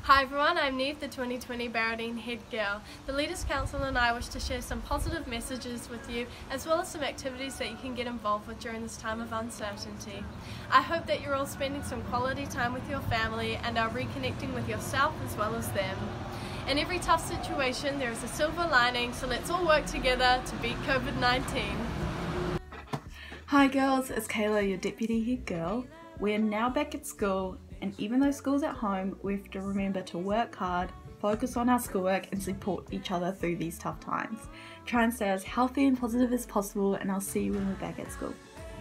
Hi everyone, I'm Neve, the 2020 Baradene Head Girl. The Leaders Council and I wish to share some positive messages with you, as well as some activities that you can get involved with during this time of uncertainty. I hope that you're all spending some quality time with your family and are reconnecting with yourself as well as them. In every tough situation, there is a silver lining, so let's all work together to beat COVID-19. Hi girls, it's Kayla, your Deputy Head Girl. We're now back at school, and even though school's at home, we have to remember to work hard, focus on our schoolwork and support each other through these tough times. Try and stay as healthy and positive as possible, and I'll see you when we're back at school.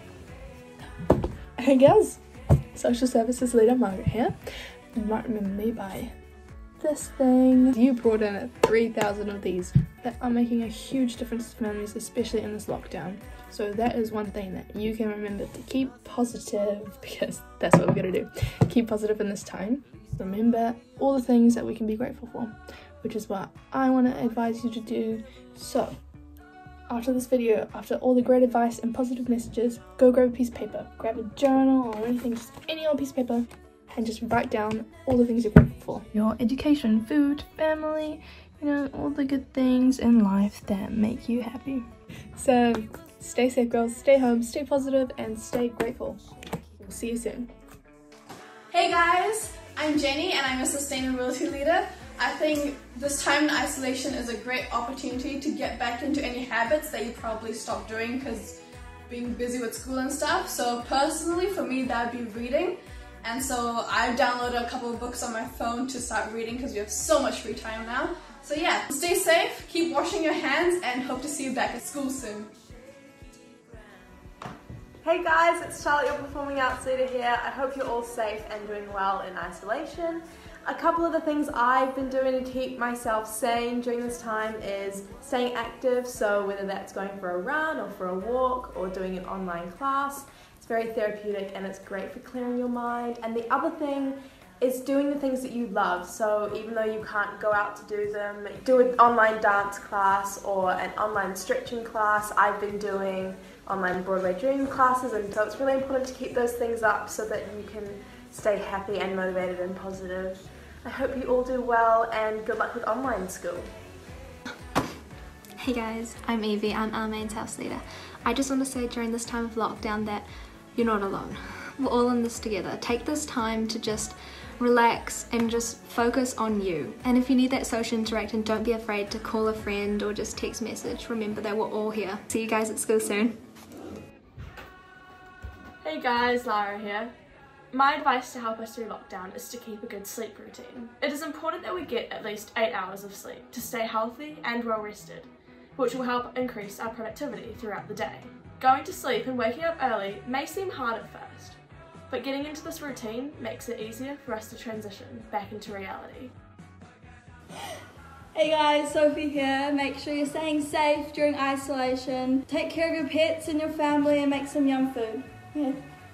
Hey guys, Social Services Leader Margaret here. You might remember me by this thing. You brought in 3,000 of these that are making a huge difference to families, especially in this lockdown. So that is one thing that you can remember to keep positive, because that's what we're going to do. Keep positive in this time. Remember all the things that we can be grateful for, which is what I want to advise you to do. So after this video, after all the great advice and positive messages, go grab a piece of paper, grab a journal or anything, just any old piece of paper, and just write down all the things you're grateful for. Your education, food, family, you know, all the good things in life that make you happy. So stay safe girls, stay home, stay positive, and stay grateful. We'll see you soon. Hey guys, I'm Jenny and I'm a sustainability leader. I think this time in isolation is a great opportunity to get back into any habits that you probably stopped doing because being busy with school and stuff. So personally for me that would be reading. And so I downloaded a couple of books on my phone to start reading because we have so much free time now. So yeah, stay safe, keep washing your hands, and hope to see you back at school soon. Hey guys, it's Charlotte, your Performing Arts Leader here. I hope you're all safe and doing well in isolation. A couple of the things I've been doing to keep myself sane during this time is staying active, so whether that's going for a run or for a walk or doing an online class. It's very therapeutic and it's great for clearing your mind. And the other thing is doing the things that you love. So even though you can't go out to do them, do an online dance class or an online stretching class. I've been doing online Broadway Dream classes, and so it's really important to keep those things up so that you can stay happy and motivated and positive. I hope you all do well and good luck with online school. Hey guys, I'm Evie, I'm our main house leader. I just want to say during this time of lockdown that you're not alone. We're all in this together. Take this time to just relax and just focus on you. And if you need that social interaction, don't be afraid to call a friend or just text message. Remember that we're all here. See you guys at school soon. Hey guys, Lara here. My advice to help us through lockdown is to keep a good sleep routine. It is important that we get at least 8 hours of sleep to stay healthy and well rested, which will help increase our productivity throughout the day. Going to sleep and waking up early may seem hard at first, but getting into this routine makes it easier for us to transition back into reality. Hey guys, Sophie here. Make sure you're staying safe during isolation. Take care of your pets and your family and make some yum food. Yeah.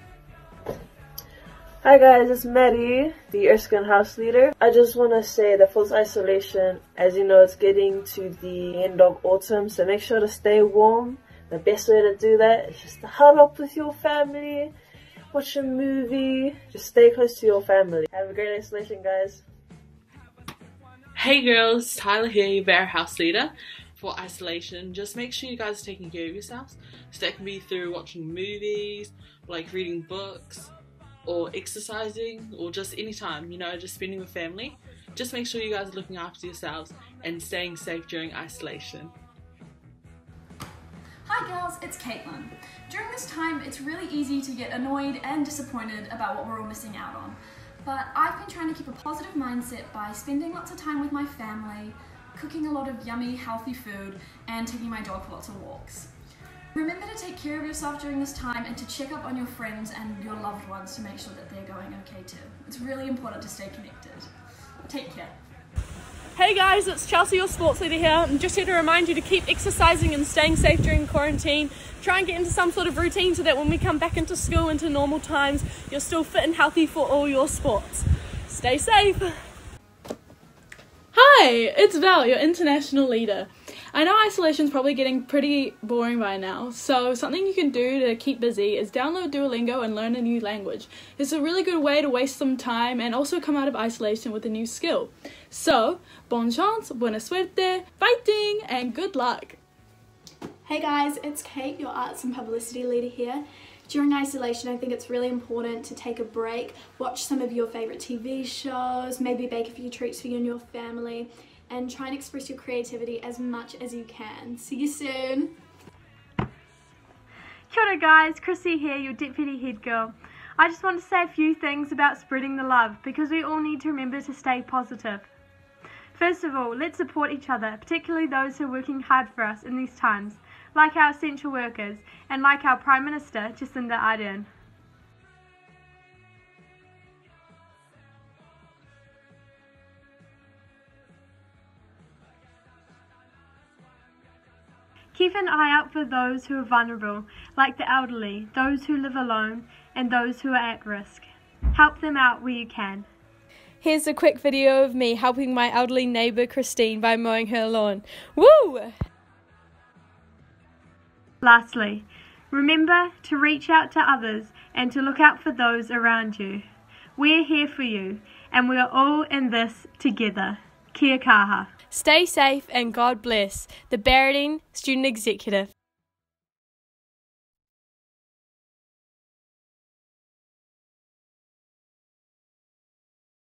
Hi guys, it's Maddie, the Erskine House Leader. I just want to say that for this isolation, as you know, it's getting to the end of autumn, so make sure to stay warm. The best way to do that is just to huddle up with your family, watch a movie, just stay close to your family. Have a great isolation, guys. Hey girls, Tyler here, your Bear House Leader. For isolation, just make sure you guys are taking care of yourselves. So that can be through watching movies, like reading books, or exercising, or just any time, you know, just spending with family. Just make sure you guys are looking after yourselves and staying safe during isolation. Hi girls, it's Caitlin. During this time, it's really easy to get annoyed and disappointed about what we're all missing out on. But I've been trying to keep a positive mindset by spending lots of time with my family, cooking a lot of yummy, healthy food, and taking my dog for lots of walks. Remember to take care of yourself during this time and to check up on your friends and your loved ones to make sure that they're going okay too. It's really important to stay connected. Take care. Hey guys, it's Chelsea, your sports leader here. I'm just here to remind you to keep exercising and staying safe during quarantine. Try and get into some sort of routine so that when we come back into school, into normal times, you're still fit and healthy for all your sports. Stay safe. Hi, it's Val, your international leader. I know isolation's probably getting pretty boring by now, so something you can do to keep busy is download Duolingo and learn a new language. It's a really good way to waste some time and also come out of isolation with a new skill. So, bon chance, buena suerte, fighting, and good luck! Hey guys, it's Kate, your arts and publicity leader here. During isolation, I think it's really important to take a break, watch some of your favourite TV shows, maybe bake a few treats for you and your family, and try and express your creativity as much as you can. See you soon! Kia ora guys, Chrissy here, your deputy head girl. I just want to say a few things about spreading the love, because we all need to remember to stay positive. First of all, let's support each other, particularly those who are working hard for us in these times, like our essential workers, and like our Prime Minister, Jacinda Ardern. Keep an eye out for those who are vulnerable, like the elderly, those who live alone, and those who are at risk. Help them out where you can. Here's a quick video of me helping my elderly neighbour Christine by mowing her lawn. Woo! Lastly, remember to reach out to others and to look out for those around you. We're here for you, and we are all in this together. Kia kaha. Stay safe and God bless. The Baradene Student Executive.